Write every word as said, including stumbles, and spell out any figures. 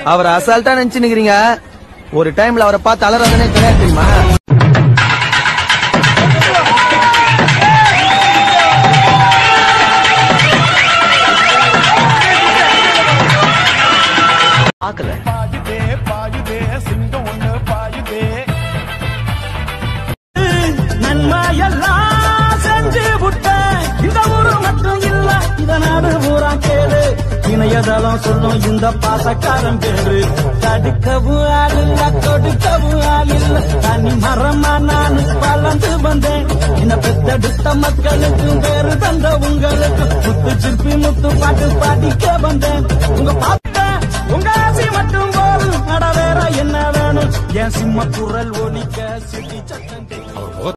அவரை அசால்ட்டா நினைச்சு நிக்கிறீங்க. ஒரு டைம்ல அவரை பார்த்து அலறாதனே கிடையாது தெரியுமா? பாக்கல நன்மையெல்லாம் செஞ்சு விட்ட இந்த ஊரு மட்டும் இல்ல இத நாடு ஊரா கேளு. இணையதளம் சொல்லும் இந்த பாசக்காரன் பேரு. தடுக்கவும் ஆள் இல்ல கொடுக்கவும் ஆள் இல்ல. தனி மரமா நான் வளர்ந்து வந்தேன். என்ன பெத்தெடுத்த மக்களுக்கு பேரு தந்த உங்களுக்கு முத்து சிற்பி முத்து பாட்டு பாடிக்க வந்தேன். உங்க பாட்ட உங்க ஆசி மட்டும் போதும். நட வேற என்ன வேணும்? என் சிம்ம குரல் ஒலிக்க சிட்டி சட்டம்